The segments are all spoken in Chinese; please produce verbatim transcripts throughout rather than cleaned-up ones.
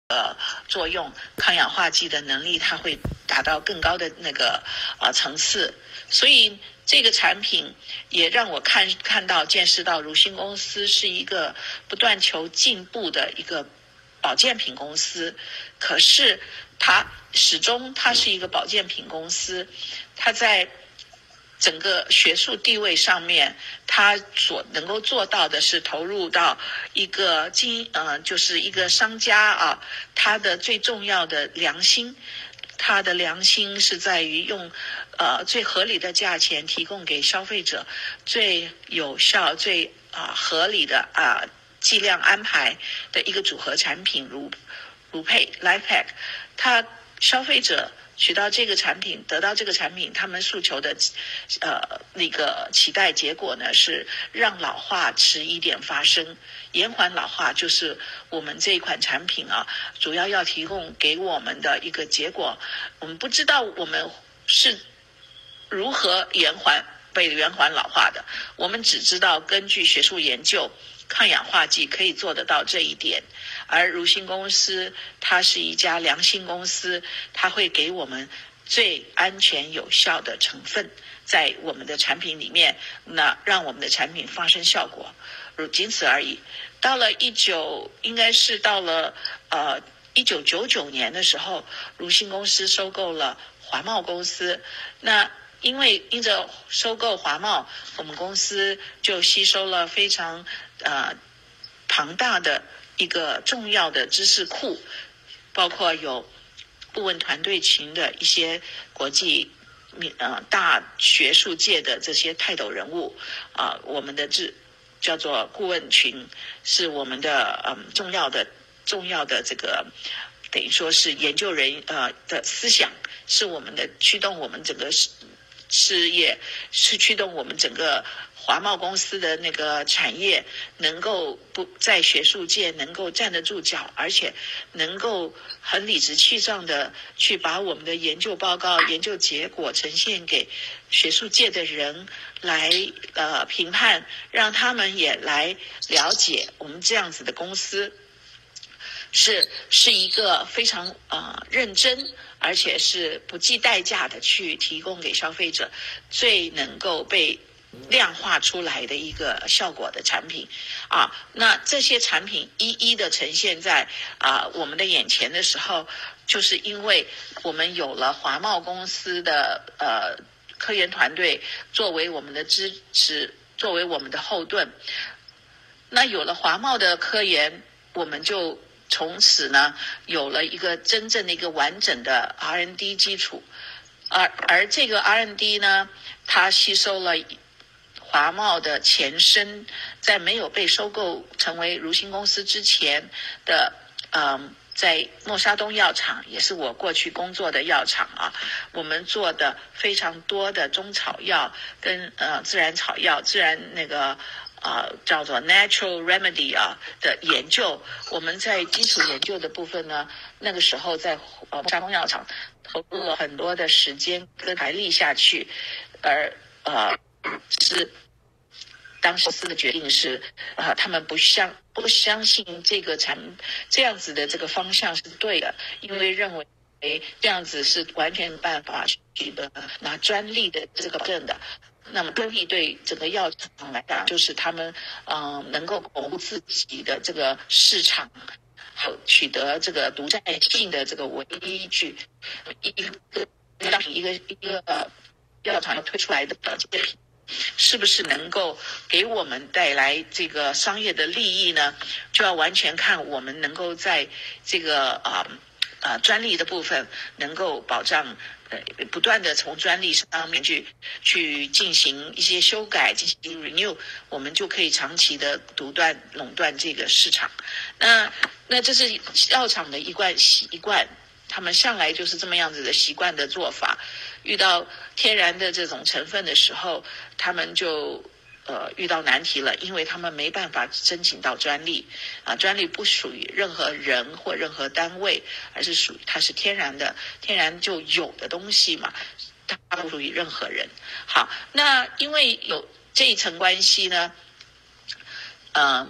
呃作用，抗氧化剂的能力它会达到更高的那个呃层次，所以这个产品也让我看看到见识到如新公司是一个不断求进步的一个保健品公司，可是它始终它是一个保健品公司，它在整个学术地位上面，他所能够做到的是投入到一个经呃，就是一个商家啊，他的最重要的良心，他的良心是在于用呃最合理的价钱提供给消费者最有效、最啊、呃、合理的啊、呃、剂量安排的一个组合产品，如如配 Life Pack， 他消费者取到这个产品，得到这个产品，他们诉求的呃那个期待结果呢，是让老化迟一点发生，延缓老化，就是我们这一款产品啊，主要要提供给我们的一个结果。我们不知道我们是如何延缓被延缓老化的，我们只知道根据学术研究，抗氧化剂可以做得到这一点。而如新公司它是一家良心公司，它会给我们最安全有效的成分在我们的产品里面，那让我们的产品发生效果，仅此而已。到了一九应该是到了呃一九九九年的时候，如新公司收购了华茂公司，那因为因着收购华茂，我们公司就吸收了非常呃庞大的一个重要的知识库，包括有顾问团队群的一些国际呃大学术界的这些泰斗人物啊、呃，我们的这叫做顾问群，是我们的嗯重要的重要的这个等于说是研究人呃的思想，是我们的驱动我们整个事业，是驱动我们整个华茂公司的那个产业能够不在学术界能够站得住脚，而且能够很理直气壮的去把我们的研究报告、研究结果呈现给学术界的人来呃评判，让他们也来了解我们这样子的公司是是一个非常呃认真，而且是不计代价的去提供给消费者最能够被量化出来的一个效果的产品啊。那这些产品一一的呈现在啊我们的眼前的时候，就是因为我们有了华茂公司的呃科研团队作为我们的支持，作为我们的后盾。那有了华茂的科研，我们就从此呢有了一个真正的一个完整的 R and D 基础，而而这个 R and D 呢，它吸收了华茂的前身，在没有被收购成为如新公司之前的嗯在默沙东药厂，也是我过去工作的药厂啊，我们做的非常多的中草药跟呃自然草药、自然那个呃叫做 natural remedy 啊的研究。我们在基础研究的部分呢，那个时候在呃默沙东药厂投入了很多的时间跟财力下去，而呃是当时公司的决定是，呃，他们不相不相信这个产这样子的这个方向是对的，因为认为这样子是完全没办法取得拿专利的这个证的。那么专利对整个药厂来讲，就是他们嗯、呃、能够巩固自己的这个市场，取得这个独占性的这个唯一依据。一个一个一个药厂要推出来的保健品，是不是能够给我们带来这个商业的利益呢？就要完全看我们能够在这个啊啊、呃、专利的部分能够保障，呃，不断的从专利上面去去进行一些修改，进行 renew， 我们就可以长期的独断垄断这个市场。那那这是药厂的一贯习惯。他们向来就是这么样子的习惯的做法，遇到天然的这种成分的时候，他们就呃遇到难题了，因为他们没办法申请到专利啊，专利不属于任何人或任何单位，而是属于它是天然的，天然就有的东西嘛，它不属于任何人。好，那因为有这一层关系呢，嗯、呃。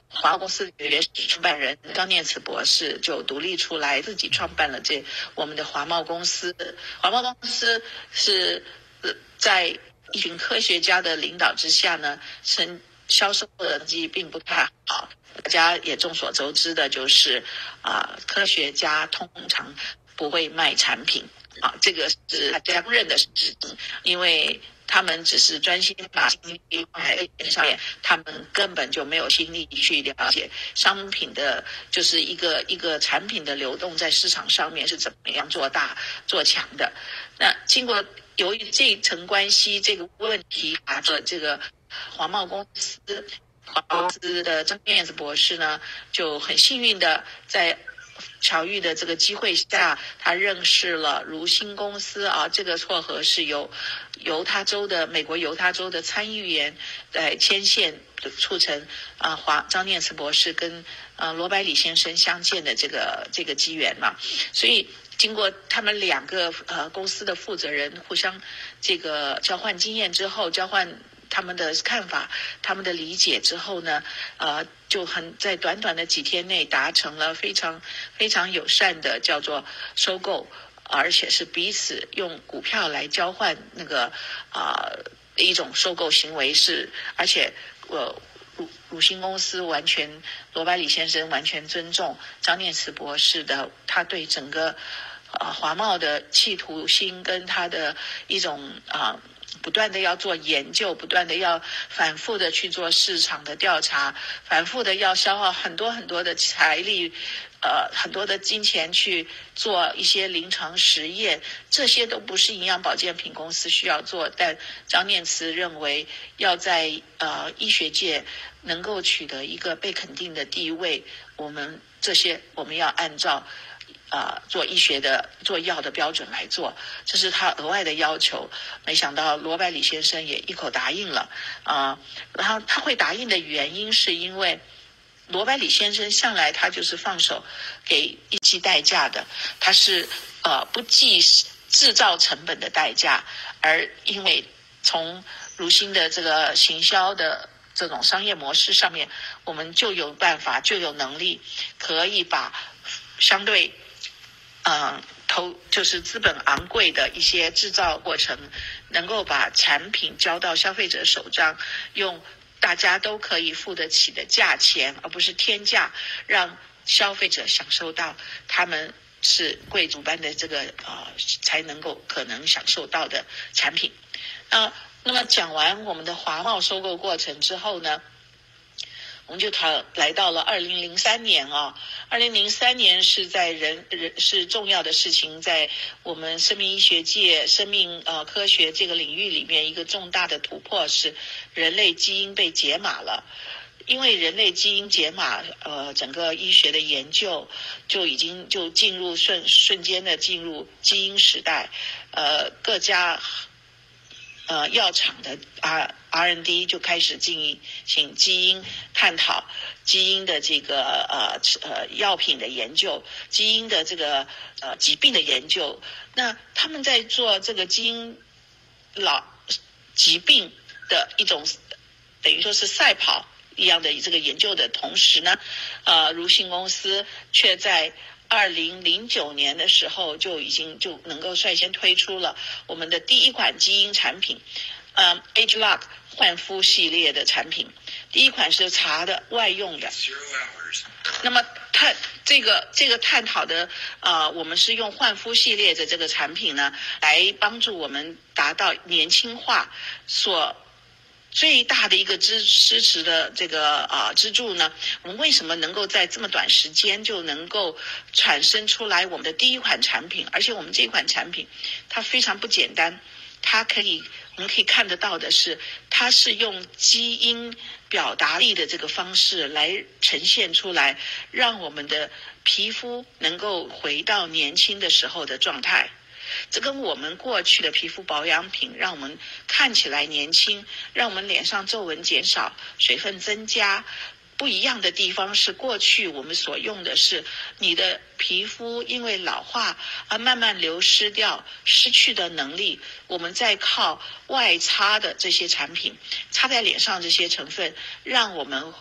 华贸公司的原始创办人张念慈博士就独立出来，自己创办了这我们的华贸公司。华贸公司是在一群科学家的领导之下呢，生销售的成绩并不太好。大家也众所周知的就是啊、呃，科学家通常不会卖产品啊，这个是大家公认的事实，因为他们只是专心把心力放在上面，他们根本就没有心力去了解商品的，就是一个一个产品的流动在市场上面是怎么样做大做强的。那经过由于这一层关系这个问题，把这这个华贸公司华贸公司的张念慈博士呢，就很幸运的在巧遇的这个机会下，他认识了如新公司啊，这个撮合是由犹他州的美国犹他州的参议员来牵线促成啊，华张念慈博士跟呃罗百里先生相见的这个这个机缘嘛，所以经过他们两个呃公司的负责人互相这个交换经验之后，交换他们的看法，他们的理解之后呢，呃，就很在短短的几天内达成了非常非常友善的叫做收购，而且是彼此用股票来交换那个啊、呃、一种收购行为是，而且呃鲁鲁新公司完全罗百里先生完全尊重张念慈博士的他对整个啊、呃、华贸的企图心跟他的一种啊。呃不断的要做研究，不断的要反复的去做市场的调查，反复的要消耗很多很多的财力，呃，很多的金钱去做一些临床实验，这些都不是营养保健品公司需要做，但张念慈认为要在呃医学界能够取得一个被肯定的地位，我们这些我们要按照啊、呃，做医学的、做药的标准来做，这是他额外的要求。没想到罗百里先生也一口答应了啊、呃。然后他会答应的原因，是因为罗百里先生向来他就是放手给一计代价的，他是呃不计制造成本的代价，而因为从如新的这个行销的这种商业模式上面，我们就有办法，就有能力，可以把相对。嗯，投就是资本昂贵的一些制造过程，能够把产品交到消费者手上，用大家都可以付得起的价钱，而不是天价，让消费者享受到他们是贵族般的这个呃才能够可能享受到的产品。呃，那么讲完我们的华贸收购过程之后呢，我们就讨来到了二零零三年啊，二零零三年是在人人是重要的事情，在我们生命医学界、生命呃科学这个领域里面，一个重大的突破是人类基因被解码了。因为人类基因解码，呃，整个医学的研究就已经就进入瞬瞬间的进入基因时代，呃，各家。呃，药厂的 R R and D 就开始进行基因探讨，基因的这个呃呃药品的研究，基因的这个呃疾病的研究。那他们在做这个基因老疾病的一种等于说是赛跑一样的这个研究的同时呢，呃，如新公司却在二零零九年的时候就已经就能够率先推出了我们的第一款基因产品，呃 AgeLock 焕肤系列的产品。第一款是茶的外用的。那么它这个这个探讨的呃，我们是用焕肤系列的这个产品呢，来帮助我们达到年轻化所。最大的一个支支持的这个啊、呃、支柱呢，我们为什么能够在这么短时间就能够产生出来我们的第一款产品？而且我们这款产品它非常不简单，它可以我们可以看得到的是，它是用基因表达力的这个方式来呈现出来，让我们的皮肤能够回到年轻的时候的状态。这跟我们过去的皮肤保养品让我们看起来年轻，让我们脸上皱纹减少，水分增加，不一样的地方是，过去我们所用的是你的皮肤因为老化而慢慢流失掉，失去的能力，我们再靠外擦的这些产品，擦在脸上这些成分，让我们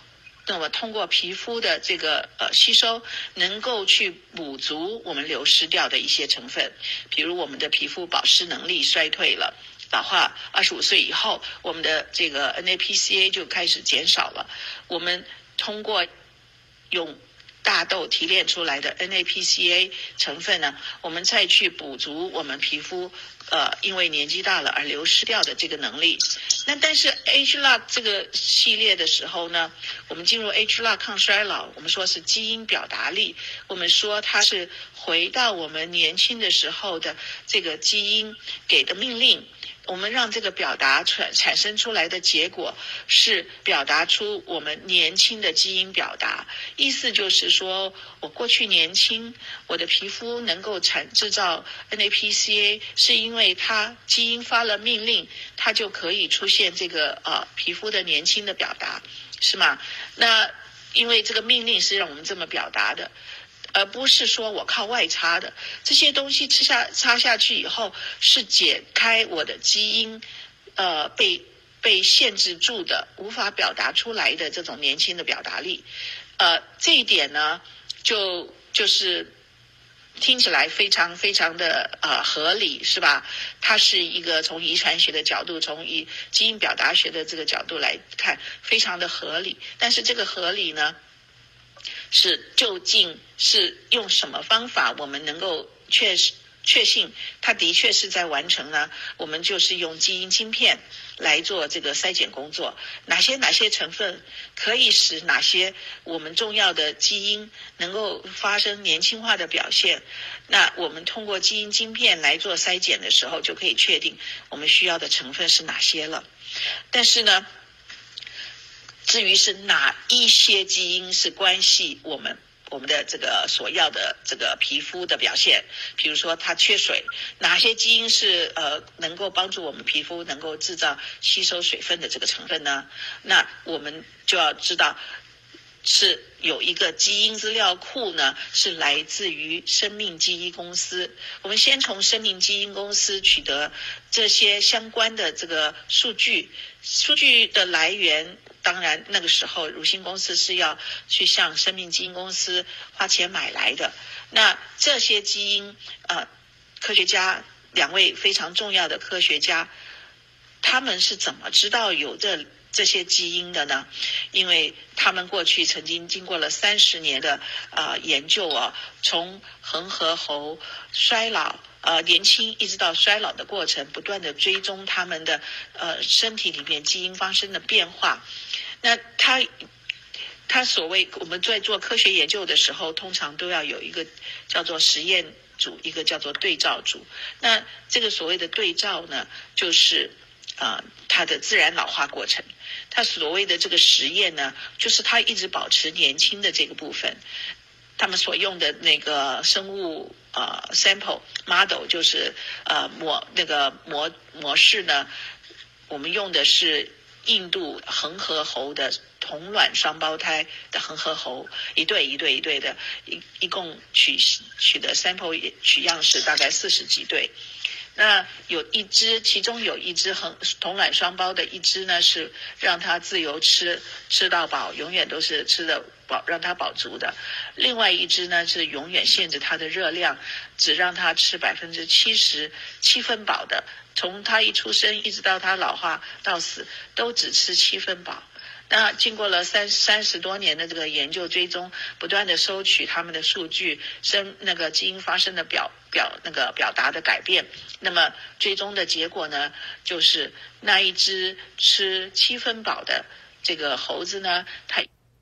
那么通过皮肤的这个呃吸收，能够去补足我们流失掉的一些成分，比如我们的皮肤保湿能力衰退了。老化二十五岁以后，我们的这个 N A P C A 就开始减少了。我们通过用大豆提炼出来的 N A P C A 成分呢，我们再去补足我们皮肤呃因为年纪大了而流失掉的这个能力。那但是 H L A C 这个系列的时候呢，我们进入 H L A C 抗衰老，我们说是基因表达力，我们说它是回到我们年轻的时候的这个基因给的命令。我们让这个表达产产生出来的结果是表达出我们年轻的基因表达，意思就是说我过去年轻，我的皮肤能够产制造 N A P C A 是因为它基因发了命令，它就可以出现这个呃皮肤的年轻的表达，是吗？那因为这个命令是让我们这么表达的，而不是说我靠外插的。这些东西吃下插下去以后，是解开我的基因呃被被限制住的无法表达出来的这种年轻的表达力。呃这一点呢就就是听起来非常非常的呃合理，是吧？它是一个从遗传学的角度，从以基因表达学的这个角度来看，非常的合理。但是这个合理呢，是究竟是用什么方法我们能够确确信它的确是在完成呢？我们就是用基因晶片来做这个筛检工作，哪些哪些成分可以使哪些我们重要的基因能够发生年轻化的表现，那我们通过基因晶片来做筛检的时候，就可以确定我们需要的成分是哪些了。但是呢，至于是哪一些基因是关系我们我们的这个所要的这个皮肤的表现，比如说它缺水，哪些基因是呃能够帮助我们皮肤能够制造吸收水分的这个成分呢？那我们就要知道是有一个基因资料库呢，是来自于生命基因公司。我们先从生命基因公司取得这些相关的这个数据，数据的来源当然那个时候如新公司是要去向生命基因公司花钱买来的。那这些基因呃，科学家两位非常重要的科学家，他们是怎么知道有这这些基因的呢？因为他们过去曾经经过了三十年的呃研究啊，从恒河猴衰老呃年轻一直到衰老的过程，不断的追踪他们的呃身体里面基因发生的变化。那他他所谓我们在做科学研究的时候，通常都要有一个叫做实验组，一个叫做对照组。那这个所谓的对照呢，就是呃它的自然老化过程。它所谓的这个实验呢，就是它一直保持年轻的这个部分。他们所用的那个生物呃 sample model 就是呃模那个模模式呢，我们用的是印度恒河猴的同卵双胞胎的恒河猴，一对一对一对的，一一共取取的 sample 取样式大概四十几对。那有一只，其中有一只恒同卵双胞的一只呢，是让它自由吃，吃到饱，永远都是吃的饱，让它饱足的。另外一只呢，是永远限制它的热量，只让它吃百分之七十七分饱的。从它一出生一直到它老化到死，都只吃七分饱。那经过了三三十多年的这个研究追踪，不断的收取他们的数据，生那个基因发生的表表那个表达的改变，那么最终的结果呢，就是那一只吃七分饱的这个猴子呢，它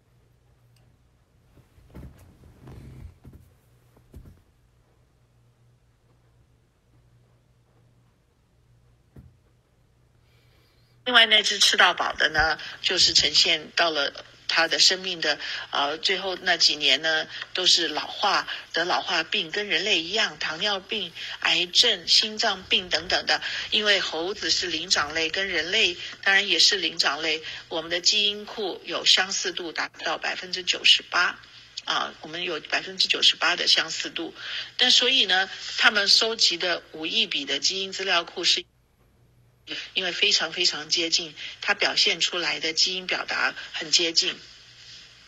另外那只吃到饱的呢，就是呈现到了他的生命的呃最后那几年呢，都是老化，得老化病，跟人类一样，糖尿病、癌症、心脏病等等的。因为猴子是灵长类，跟人类当然也是灵长类，我们的基因库有相似度达到百分之九十八。啊，我们有百分之九十八的相似度，但所以呢，他们收集的五亿笔的基因资料库是。因为非常非常接近，它表现出来的基因表达很接近。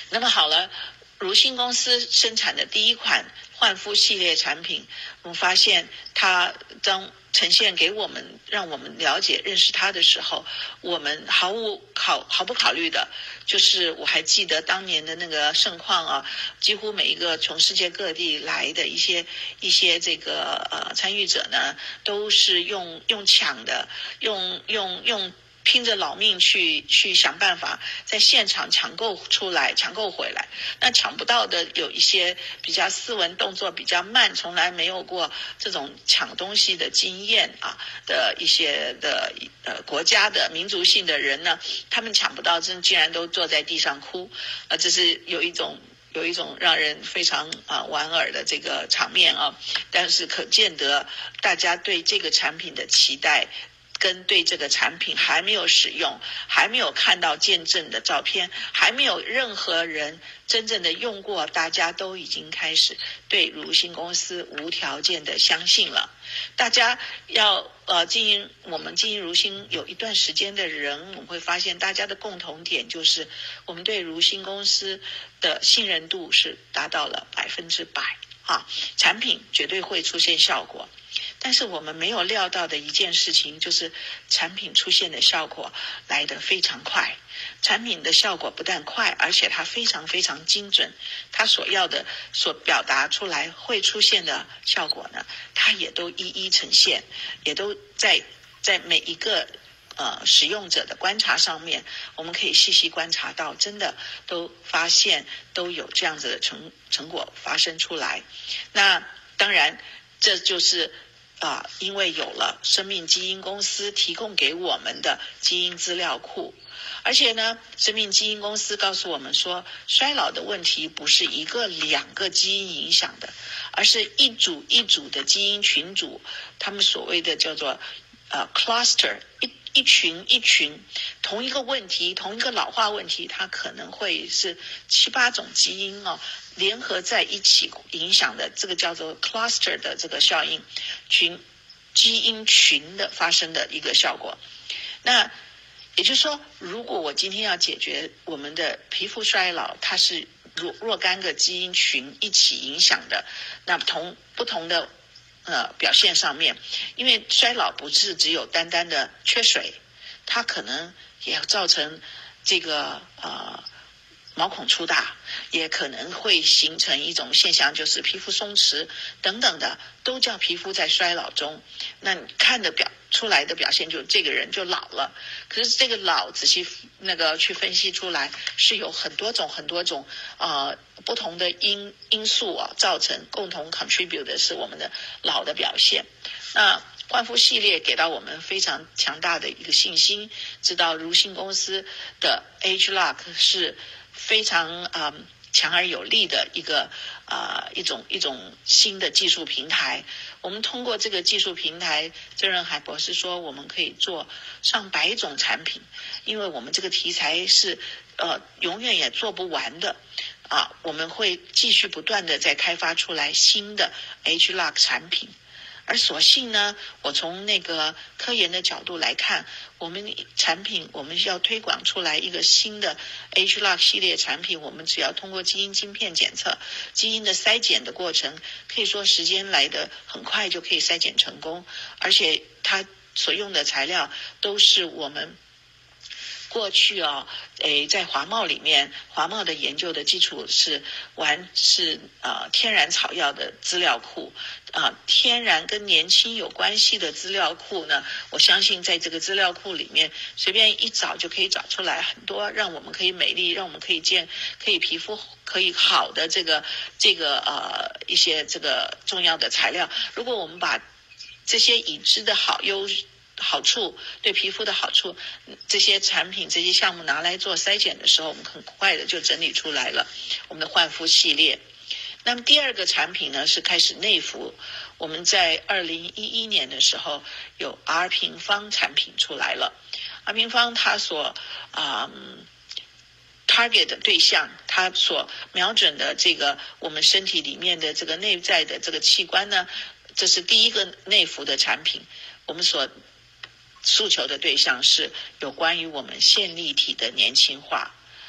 那么好了，如新公司生产的第一款焕肤系列产品，我们发现它当呈现给我们，让我们了解认识它的时候，我们毫无考毫不考虑的，就是我还记得当年的那个盛况啊，几乎每一个从世界各地来的一些一些这个呃参与者呢，都是用用抢的，用用用。拼着老命去去想办法在现场抢购出来，抢购回来。那抢不到的有一些比较斯文，动作比较慢，从来没有过这种抢东西的经验啊的一些的呃国家的民族性的人呢，他们抢不到，真竟然都坐在地上哭啊，这是有一种。有一种让人非常啊莞尔的这个场面啊，但是可见得大家对这个产品的期待。跟对这个产品还没有使用，还没有看到见证的照片，还没有任何人真正的用过，大家都已经开始对如新公司无条件的相信了。大家要呃经营我们经营如新有一段时间的人，我们会发现大家的共同点就是我们对如新公司的信任度是达到了百分之百啊，产品绝对会出现效果。但是我们没有料到的一件事情，就是产品出现的效果来得非常快。产品的效果不但快，而且它非常非常精准。它所要的、所表达出来会出现的效果呢，它也都一一呈现，也都在在每一个呃使用者的观察上面，我们可以细细观察到，真的都发现都有这样子的成成果发生出来。那当然，这就是啊、呃，因为有了生命基因公司提供给我们的基因资料库，而且呢，生命基因公司告诉我们说，衰老的问题不是一个两个基因影响的，而是一组一组的基因群组，他们所谓的叫做呃 cluster 一。一群一群同一个问题，同一个老化问题，它可能会是七八种基因哦联合在一起影响的，这个叫做 cluster 的这个效应，群基因群的发生的一个效果。那也就是说，如果我今天要解决我们的皮肤衰老，它是若若干个基因群一起影响的，那同不同的呃，表现上面，因为衰老不是只有单单的缺水，它可能也造成这个呃毛孔粗大，也可能会形成一种现象，就是皮肤松弛等等的，都叫皮肤在衰老中。那你看的表出来的表现，就这个人就老了。可是这个老仔细那个去分析出来，是有很多种很多种呃不同的因因素啊造成，共同 contribute 的是我们的老的表现。那焕肤系列给到我们非常强大的一个信心，知道如新公司的 ageLOC 是非常啊、嗯、强而有力的一个啊、呃、一种一种新的技术平台。我们通过这个技术平台，郑润海博士说我们可以做上百种产品，因为我们这个题材是呃永远也做不完的啊，我们会继续不断的再开发出来新的 ageLOC 产品。而所幸呢，我从那个科研的角度来看，我们产品我们需要推广出来一个新的 ageLOC 系列产品，我们只要通过基因晶片检测，基因的筛检的过程，可以说时间来得很快就可以筛检成功，而且它所用的材料都是我们过去啊，诶，在华贸里面，华贸的研究的基础是完是呃天然草药的资料库啊、呃，天然跟年轻有关系的资料库呢，我相信在这个资料库里面，随便一找就可以找出来很多让我们可以美丽，让我们可以见，可以皮肤可以好的这个这个呃一些这个重要的材料。如果我们把这些已知的好优好处，对皮肤的好处，这些产品这些项目拿来做筛检的时候，我们很快的就整理出来了我们的焕肤系列。那么第二个产品呢，是开始内服，我们在二零一一年的时候有 R 平方产品出来了。 R 平方它所啊、嗯、target 的对象，它所瞄准的这个我们身体里面的这个内在的这个器官呢，这是第一个内服的产品。我们所诉求的对象是有关于我们线粒体的年轻化。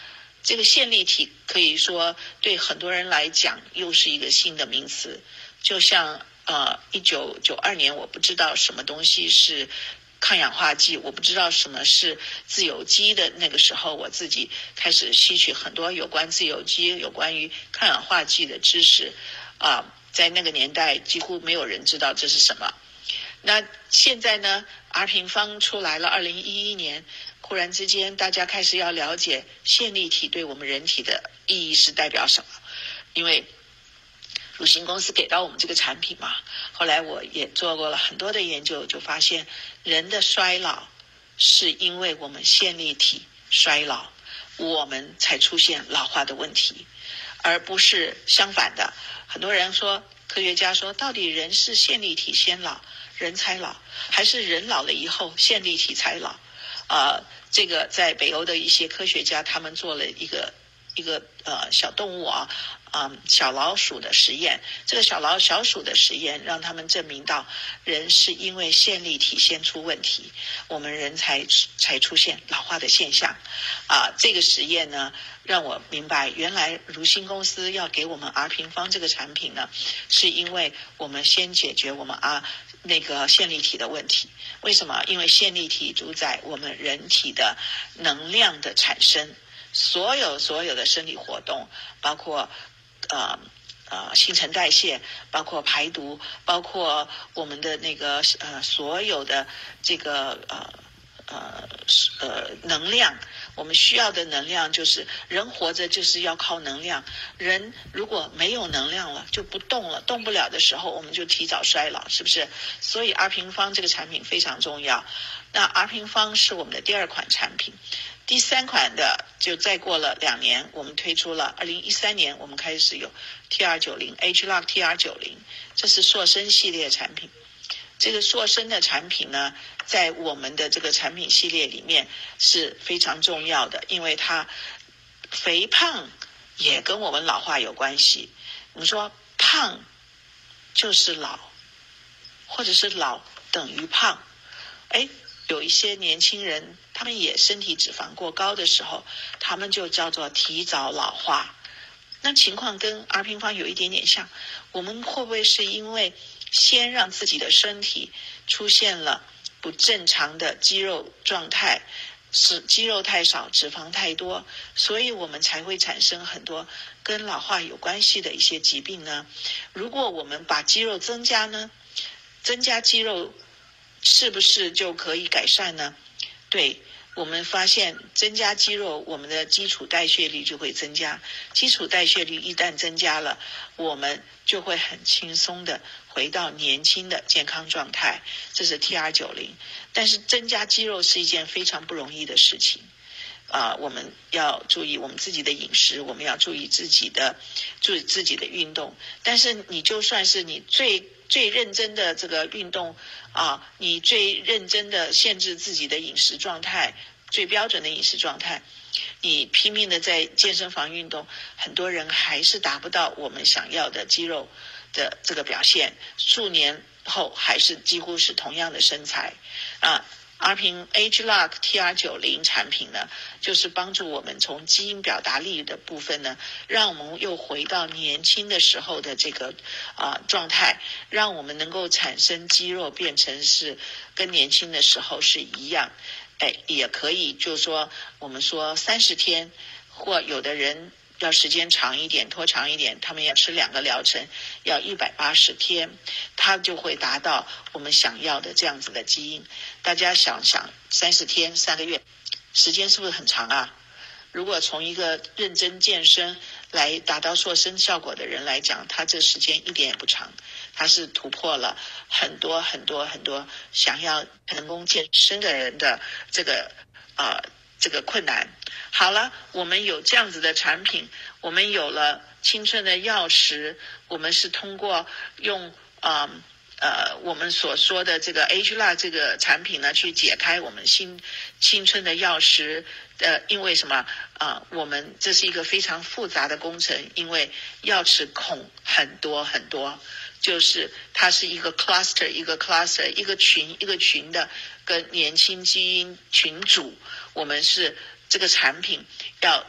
这个线粒体可以说对很多人来讲又是一个新的名词，就像呃一九九二年我不知道什么东西是抗氧化剂，我不知道什么是自由基的那个时候，我自己开始吸取很多有关自由基有关于抗氧化剂的知识啊、呃，在那个年代几乎没有人知道这是什么。那现在呢 R 平方出来了，二零一一年忽然之间大家开始要了解线粒体对我们人体的意义是代表什么，因为乳行公司给到我们这个产品嘛，后来我也做过了很多的研究，就发现人的衰老是因为我们线粒体衰老，我们才出现老化的问题，而不是相反的。很多人说，科学家说，到底人是线粒体先老人才老，还是人老了以后线粒体才老？呃，这个在北欧的一些科学家他们做了一个一个呃小动物啊，嗯，小老鼠的实验。这个小老小鼠的实验让他们证明到，人是因为线粒体先出问题，我们人才才出现老化的现象。啊、呃，这个实验呢，让我明白，原来如新公司要给我们 R 平方这个产品呢，是因为我们先解决我们啊那个线粒体的问题。为什么？因为线粒体主宰我们人体的能量的产生。所有所有的生理活动，包括呃呃新陈代谢，包括排毒，包括我们的那个呃所有的这个呃呃呃能量，我们需要的能量，就是人活着就是要靠能量，人如果没有能量了就不动了，动不了的时候我们就提早衰老，是不是？所以 R 平方这个产品非常重要。那 R 平方是我们的第二款产品。第三款的就再过了两年，我们推出了二零一三年我们开始有 T R 九十 H L O C T R 九十， 这是塑身系列产品。这个塑身的产品呢，在我们的这个产品系列里面是非常重要的，因为它肥胖也跟我们老化有关系。我们说胖就是老，或者是老等于胖，哎，有一些年轻人他们也身体脂肪过高的时候，他们就叫做提早老化。那情况跟 R 平方有一点点像，我们会不会是因为先让自己的身体出现了不正常的肌肉状态，是肌肉太少脂肪太多，所以我们才会产生很多跟老化有关系的一些疾病呢？如果我们把肌肉增加呢，增加肌肉是不是就可以改善呢？对，我们发现增加肌肉，我们的基础代谢率就会增加，基础代谢率一旦增加了，我们就会很轻松的回到年轻的健康状态，这是 T R 九十。 但是增加肌肉是一件非常不容易的事情啊、呃，我们要注意我们自己的饮食，我们要注意自己的注意自己的运动。但是你就算是你最最认真的这个运动啊，你最认真的限制自己的饮食状态，最标准的饮食状态，你拼命的在健身房运动，很多人还是达不到我们想要的肌肉的这个表现，数年后还是几乎是同样的身材啊。R 平 H L O C T R 九十 产品呢，就是帮助我们从基因表达力的部分呢，让我们又回到年轻的时候的这个啊、呃、状态，让我们能够产生肌肉变成是跟年轻的时候是一样。哎，也可以就是说我们说三十天，或有的人要时间长一点拖长一点，他们要吃两个疗程，要一百八十天，他就会达到我们想要的这样子的基因。大家想想三十天三个月时间是不是很长啊？如果从一个认真健身来达到塑身效果的人来讲，他这时间一点也不长，他是突破了很多很多很多想要成功健身的人的这个呃这个困难。好了，我们有这样子的产品，我们有了青春的钥匙，我们是通过用呃呃我们所说的这个 H L O C 这个产品呢，去解开我们新青春的钥匙。呃，因为什么啊、呃？我们这是一个非常复杂的工程，因为钥匙孔很多很多，就是它是一个 cluster 一个 cluster 一个群一个群的跟年轻基因群组，我们是这个产品要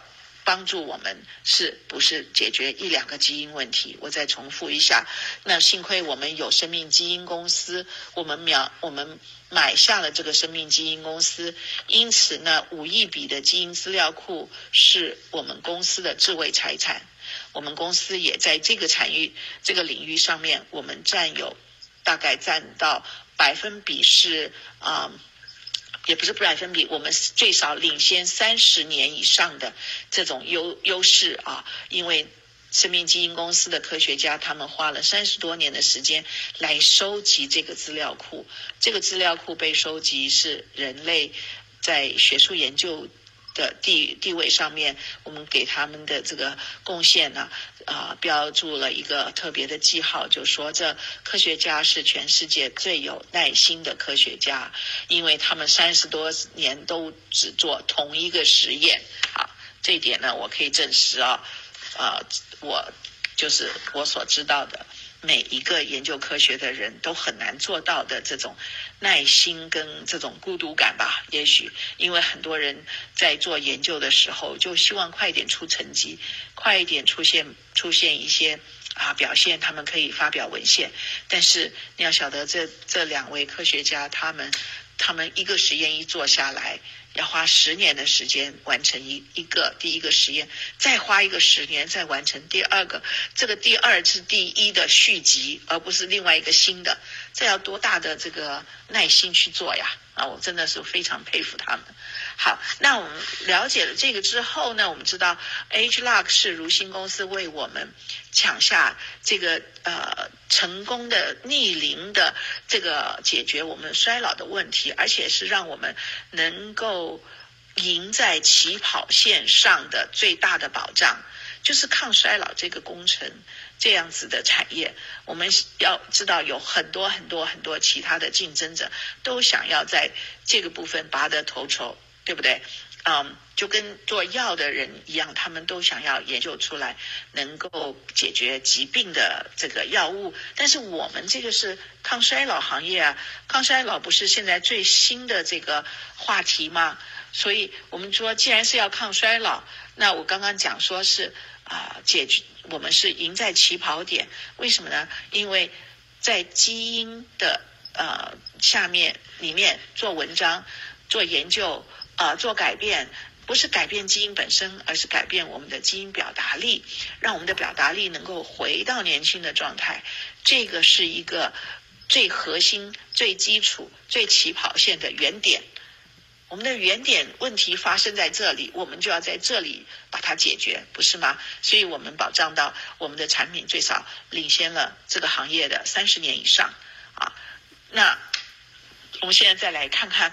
帮助我们是不是解决一两个基因问题。我再重复一下，那幸亏我们有生命基因公司，我们秒我们买下了这个生命基因公司，因此呢五亿笔的基因资料库是我们公司的智慧财产。我们公司也在这个产业这个领域上面，我们占有大概占到百分比是啊、呃，也不是百分比，我们最少领先三十年以上的这种优优势啊，因为生命基因公司的科学家他们花了三十多年的时间来收集这个资料库，这个资料库被收集是人类在学术研究的地地位上面，我们给他们的这个贡献呢，啊、呃，标注了一个特别的记号，就说这科学家是全世界最有耐心的科学家，因为他们三十多年都只做同一个实验。好，这一点呢，我可以证实啊，啊、呃，我就是我所知道的。每一个研究科学的人都很难做到的这种耐心跟这种孤独感吧，也许因为很多人在做研究的时候就希望快一点出成绩，快一点出现出现一些啊表现，他们可以发表文献。但是你要晓得这这两位科学家他们他们一个实验一做下来要花十年的时间完成一一个第一个实验，再花一个十年再完成第二个，这个第二是第一的续集，而不是另外一个新的，这要多大的这个耐心去做呀！啊，我真的是非常佩服他们。好，那我们了解了这个之后呢，我们知道 Agelock 是如新公司为我们抢下这个呃成功的逆龄的这个解决我们衰老的问题，而且是让我们能够赢在起跑线上的最大的保障，就是抗衰老这个工程这样子的产业。我们要知道有很多很多很多其他的竞争者都想要在这个部分拔得头筹，对不对？嗯，就跟做药的人一样，他们都想要研究出来能够解决疾病的这个药物。但是我们这个是抗衰老行业啊，抗衰老不是现在最新的这个话题吗？所以我们说既然是要抗衰老，那我刚刚讲说是啊、呃，解决我们是赢在起跑点。为什么呢？因为在基因的呃下面里面做文章做研究啊、呃、做改变，不是改变基因本身，而是改变我们的基因表达力，让我们的表达力能够回到年轻的状态。这个是一个最核心最基础最起跑线的原点，我们的原点问题发生在这里，我们就要在这里把它解决，不是吗？所以我们保障到我们的产品最少领先了这个行业的三十年以上啊。那我们现在再来看看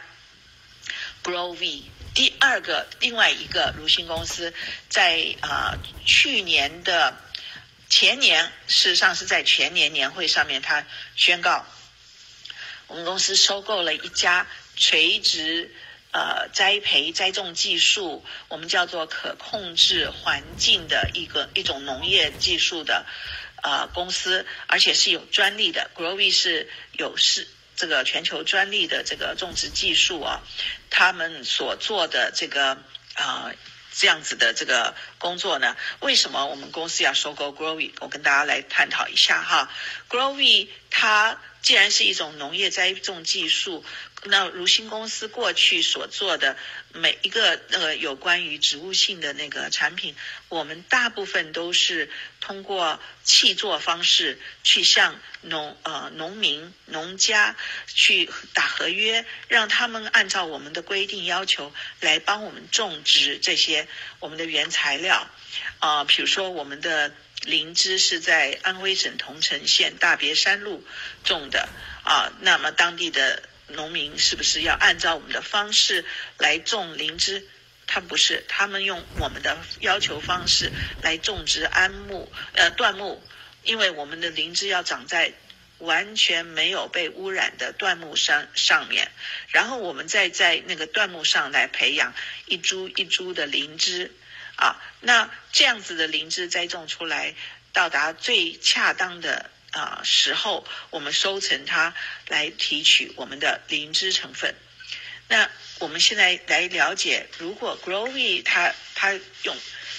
GrowV 第二个另外一个如新公司，在啊、呃、去年的前年，事实上是在全年年会上面，他宣告我们公司收购了一家垂直呃，栽培栽种技术，我们叫做可控制环境的一个一种农业技术的呃公司，而且是有专利的。GrowV 是有是这个全球专利的这个种植技术啊，他们所做的这个啊、呃、这样子的这个工作呢，为什么我们公司要收购 GrowV？ 我跟大家来探讨一下哈。GrowV 它既然是一种农业栽种技术，那如新公司过去所做的每一个呃有关于植物性的那个产品，我们大部分都是通过契作方式去向农呃农民农家去打合约，让他们按照我们的规定要求来帮我们种植这些我们的原材料啊、呃，比如说我们的灵芝是在安徽省桐城县大别山路种的啊，那么当地的农民是不是要按照我们的方式来种灵芝？他不是，他们用我们的要求方式来种植桉木呃椴木，因为我们的灵芝要长在完全没有被污染的椴木上上面，然后我们再在那个椴木上来培养一株一株的灵芝啊，那这样子的灵芝栽种出来，到达最恰当的啊、呃、时候，我们收成它来提取我们的灵芝成分。那我们现在来了解，如果 GrowV 它它用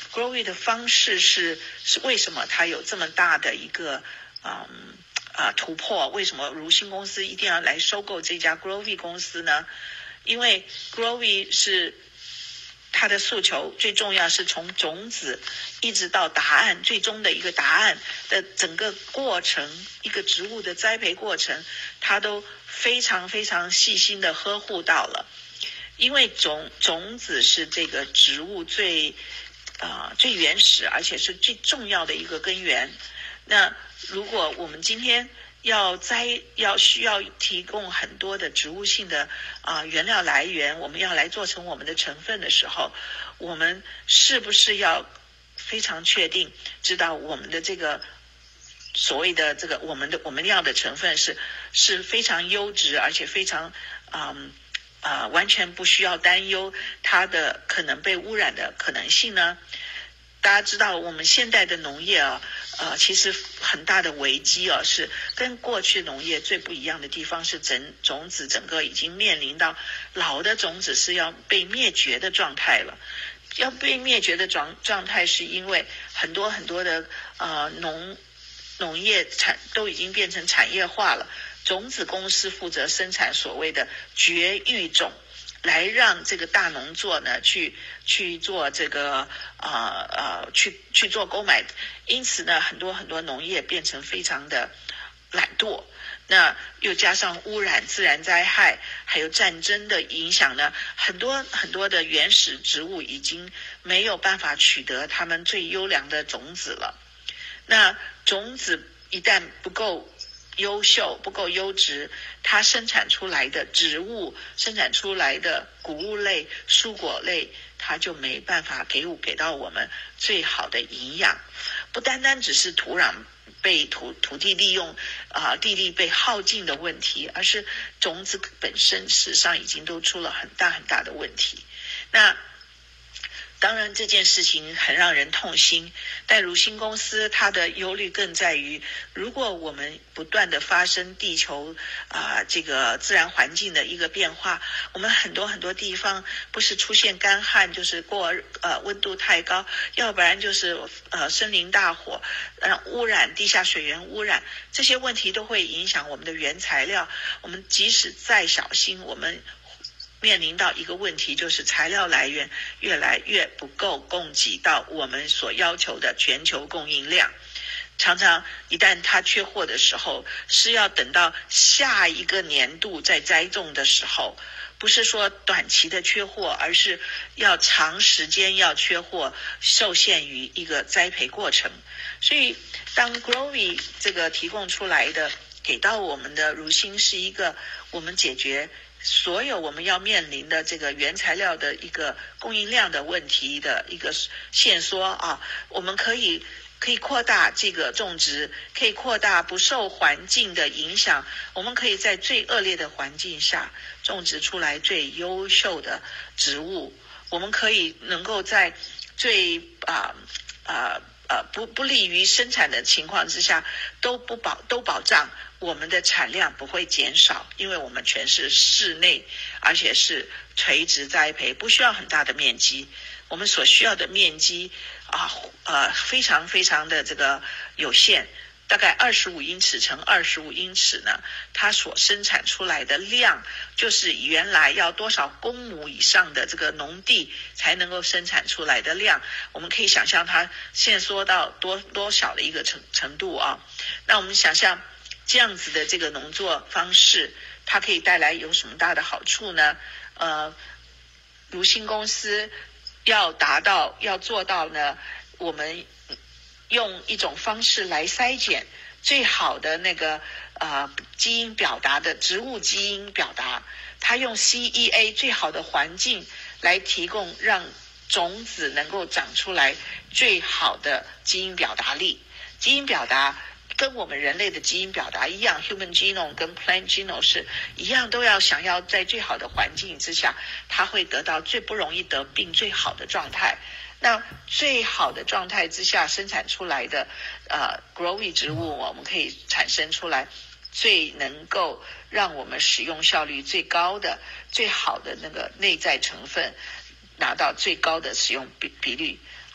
Growy 的方式是是为什么它有这么大的一个嗯啊突破？为什么如新公司一定要来收购这家 Growy 公司呢？因为 Growy 是它的诉求最重要，是从种子一直到答案，最终的一个答案的整个过程，一个植物的栽培过程，它都非常非常细心的呵护到了。因为种种子是这个植物最啊、呃、最原始而且是最重要的一个根源。那如果我们今天要栽要需要提供很多的植物性的啊、呃、原料来源，我们要来做成我们的成分的时候，我们是不是要非常确定知道我们的这个所谓的这个我们的我们要的成分是是非常优质而且非常嗯啊、呃、完全不需要担忧它的可能被污染的可能性呢？大家知道我们现代的农业啊，呃，其实很大的危机啊，是跟过去农业最不一样的地方是整种子整个已经面临到老的种子是要被灭绝的状态了。要被灭绝的状状态是因为很多很多的呃农农业产都已经变成产业化了，种子公司负责生产所谓的绝育种，来让这个大农作呢去去做这个呃呃去去做购买，因此呢，很多很多农业变成非常的懒惰。那又加上污染、自然灾害，还有战争的影响呢，很多很多的原始植物已经没有办法取得它们最优良的种子了。那种子一旦不够优秀不够优质，它生产出来的植物生产出来的谷物类蔬果类，它就没办法给给到我们最好的营养。不单单只是土壤被土土地利用啊、呃、地力被耗尽的问题，而是种子本身事实上已经都出了很大很大的问题。那当然这件事情很让人痛心，但如新公司它的忧虑更在于，如果我们不断的发生地球啊、呃、这个自然环境的一个变化，我们很多很多地方不是出现干旱，就是过呃温度太高，要不然就是呃森林大火，呃污染地下水源污染，这些问题都会影响我们的原材料。我们即使再小心，我们面临到一个问题，就是材料来源越来越不够供给到我们所要求的全球供应量。常常一旦它缺货的时候，是要等到下一个年度再栽种的时候，不是说短期的缺货，而是要长时间要缺货，受限于一个栽培过程。所以当 Growy 这个提供出来的给到我们的如新是一个我们解决所有我们要面临的这个原材料的一个供应量的问题的一个线索啊，我们可以可以扩大这个种植，可以扩大不受环境的影响，我们可以在最恶劣的环境下种植出来最优秀的植物，我们可以能够在最啊啊呃不不利于生产的情况之下，都不保都保障我们的产量不会减少，因为我们全是室内，而且是垂直栽培，不需要很大的面积。我们所需要的面积啊呃非常非常的这个有限，大概二十五英尺乘二十五英尺呢，它所生产出来的量，就是原来要多少公亩以上的这个农地才能够生产出来的量，我们可以想象它限缩到多多少的一个程程度啊。那我们想象这样子的这个农作方式，它可以带来有什么大的好处呢？呃，如新公司要达到要做到呢，我们用一种方式来筛检最好的那个呃基因表达的植物基因表达，它用 C E A 最好的环境来提供让种子能够长出来最好的基因表达力。基因表达跟我们人类的基因表达一样， human genome 跟 plant genome 是一样，都要想要在最好的环境之下，它会得到最不容易得病最好的状态。那最好的状态之下生产出来的呃 Growy 植物，我们可以产生出来最能够让我们使用效率最高的最好的那个内在成分，拿到最高的使用比比率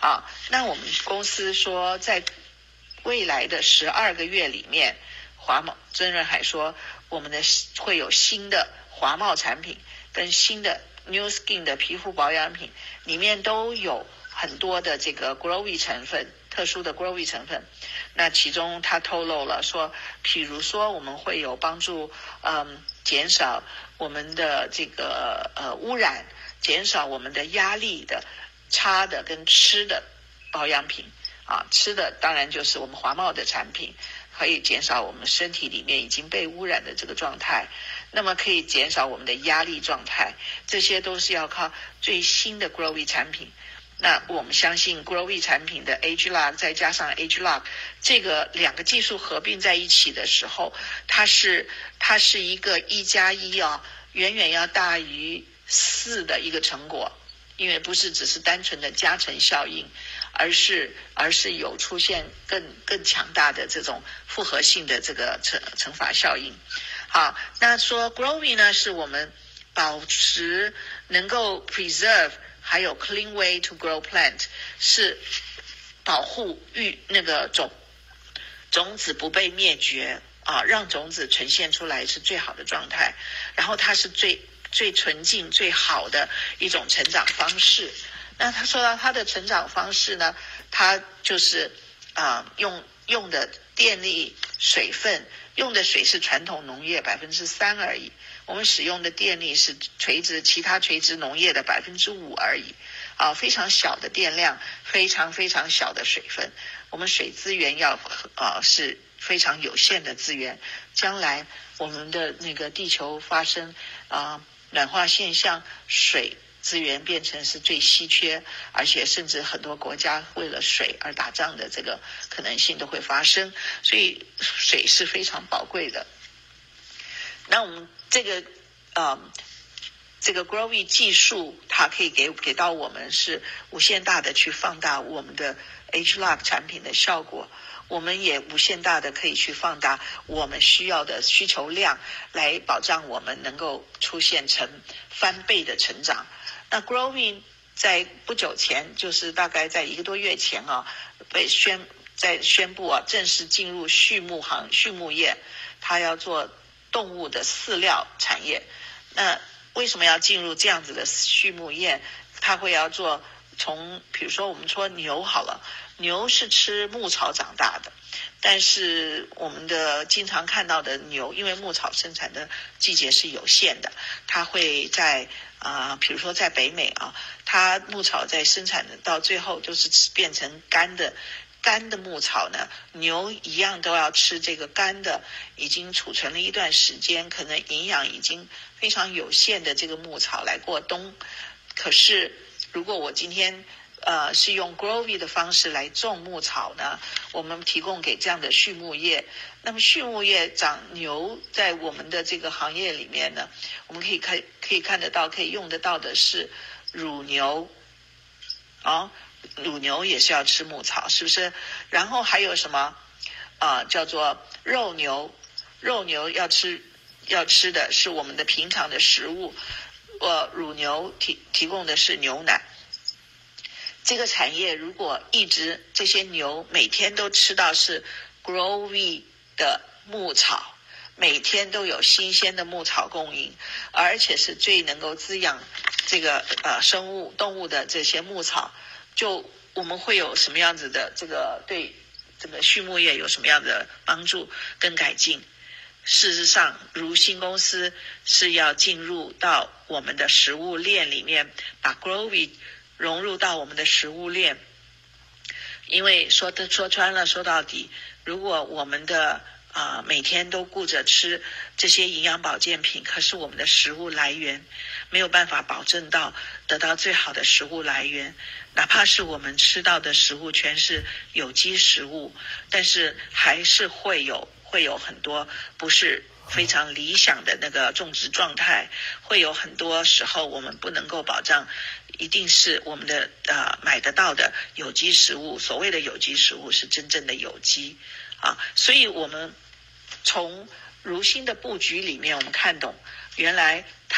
啊，那我们公司说在未来的十二个月里面，华茂曾润海说我们的会有新的华茂产品跟新的 New Skin 的皮肤保养品，里面都有很多的这个 Growy 成分，特殊的 Growy 成分。那其中他透露了说，譬如说我们会有帮助嗯减少我们的这个呃污染，减少我们的压力的差的跟吃的保养品啊，吃的当然就是我们华茂的产品，可以减少我们身体里面已经被污染的这个状态，那么可以减少我们的压力状态，这些都是要靠最新的 Growy 产品。那我们相信 Growy 产品的 ageLOC 再加上 ageLOC 这个两个技术合并在一起的时候，它是它是一个一加一啊，远远要大于四的一个成果，因为不是只是单纯的加成效应，而是而是有出现更更强大的这种复合性的这个乘乘法效应。好，那说 Growy 呢，是我们保持能够 preserve 还有 clean way to grow plant， 是保护育那个种种子不被灭绝啊，让种子呈现出来是最好的状态，然后它是最最纯净最好的一种成长方式。那他说到他的成长方式呢，他就是啊、呃、用用的电力水分，用的水是传统农业百分之三而已，我们使用的电力是垂直其他垂直农业的百分之五而已啊，非常小的电量，非常非常小的水分，我们水资源要啊是非常有限的资源，将来我们的那个地球发生啊暖化现象，水资源变成是最稀缺，而且甚至很多国家为了水而打仗的这个可能性都会发生，所以水是非常宝贵的。那我们这个呃这个 Growy 技术，它可以给给到我们是无限大的去放大我们的 ageLOC 产品的效果，我们也无限大的可以去放大我们需要的需求量，来保障我们能够出现成翻倍的成长。那 Growy 在不久前，就是大概在一个多月前啊，被宣在宣布啊，正式进入畜牧行畜牧业，它要做动物的饲料产业。那为什么要进入这样子的畜牧业？它会要做从比如说我们说牛好了，牛是吃牧草长大的，但是我们的经常看到的牛，因为牧草生产的季节是有限的，它会在啊、呃，比如说在北美啊，它牧草在生产的到最后就是变成干的。干的牧草呢，牛一样都要吃这个干的，已经储存了一段时间，可能营养已经非常有限的这个牧草来过冬。可是如果我今天呃是用 Growy 的方式来种牧草呢，我们提供给这样的畜牧业，那么畜牧业长牛在我们的这个行业里面呢，我们可以看可以看得到，可以用得到的是乳牛啊。乳牛也是要吃牧草，是不是？然后还有什么啊、呃？叫做肉牛，肉牛要吃要吃的是我们的平常的食物，呃，乳牛提提供的是牛奶。这个产业如果一直这些牛每天都吃到是 Growy 的牧草，每天都有新鲜的牧草供应，而且是最能够滋养这个呃生物动物的这些牧草。就我们会有什么样子的这个对这个畜牧业有什么样的帮助跟改进？事实上，如新公司是要进入到我们的食物链里面，把 Growy 融入到我们的食物链。因为说的说穿了，说到底，如果我们的啊、呃、每天都顾着吃这些营养保健品，可是我们的食物来源没有办法保证到得到最好的食物来源。哪怕是我们吃到的食物全是有机食物，但是还是会有会有很多不是非常理想的那个种植状态，会有很多时候我们不能够保障一定是我们的呃买得到的有机食物，所谓的有机食物是真正的有机啊，所以我们从如新的布局里面，我们看懂原来它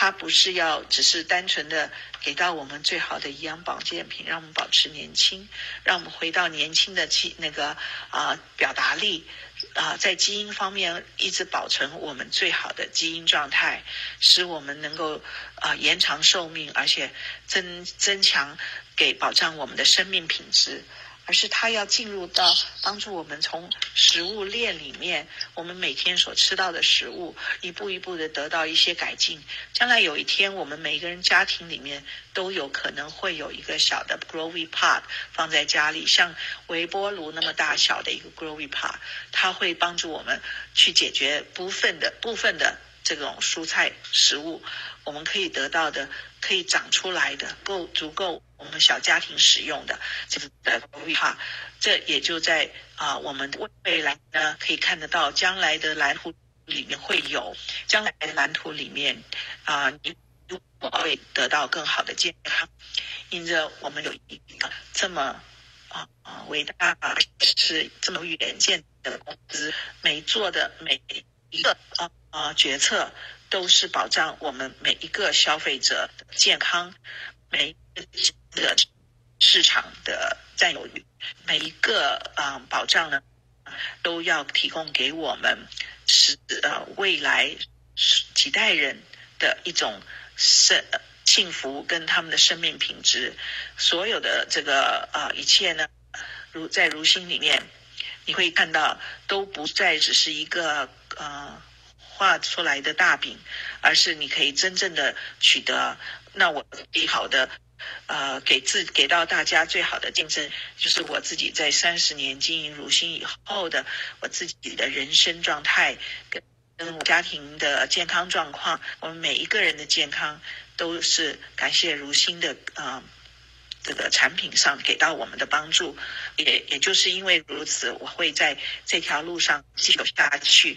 它不是要只是单纯的给到我们最好的营养保健品，让我们保持年轻，让我们回到年轻的气那个啊、呃、表达力啊、呃，在基因方面一直保存我们最好的基因状态，使我们能够啊、呃、延长寿命，而且增增强给保障我们的生命品质。而是它要进入到帮助我们从食物链里面，我们每天所吃到的食物一步一步的得到一些改进。将来有一天，我们每一个人家庭里面都有可能会有一个小的 Growy Pot 放在家里，像微波炉那么大小的一个 Growy Pot， 它会帮助我们去解决部分的部分的这种蔬菜食物，我们可以得到的可以长出来的够足够我们小家庭使用的这个的哈，这也就在啊、呃、我们未来呢可以看得到，将来的蓝图里面会有，将来的蓝图里面啊、呃、你会得到更好的健康，因着我们有一个这么啊、呃、伟大而是这么有远见的公司，每做的每一个啊啊、呃、决策都是保障我们每一个消费者的健康，每一个市场的占有率，每一个啊、呃、保障呢，都要提供给我们是呃未来几代人的一种生幸福跟他们的生命品质。所有的这个啊、呃、一切呢，如在如新里面，你会看到都不再只是一个呃画出来的大饼，而是你可以真正的取得。那我最好的呃给自给到大家最好的见证，就是我自己在三十年经营如新以后的我自己的人生状态跟跟家庭的健康状况，我们每一个人的健康都是感谢如新的呃这个产品上给到我们的帮助，也也就是因为如此，我会在这条路上继续下去。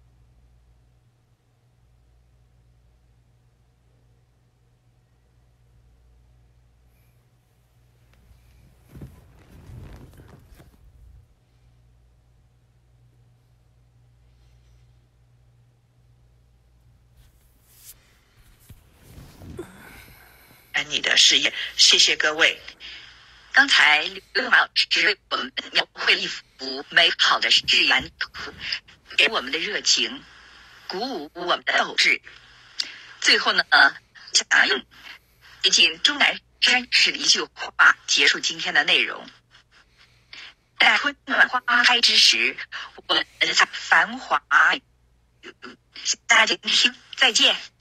你的事业，谢谢各位。 刚才刘老师为我们描绘一幅美好的日蓝图，给我们的热情，鼓舞我们的斗志。最后呢，想用接近钟南山式的一句话结束今天的内容：在春暖花开之时，我们在繁华。大家听，再见。